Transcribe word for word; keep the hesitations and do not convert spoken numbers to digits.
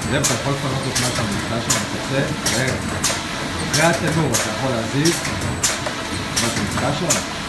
זאב, אתה יכול לפנות את מה שאתה נמצא שם בקצה, אחרי התנור אתה יכול להזיז מה שנמצא שם.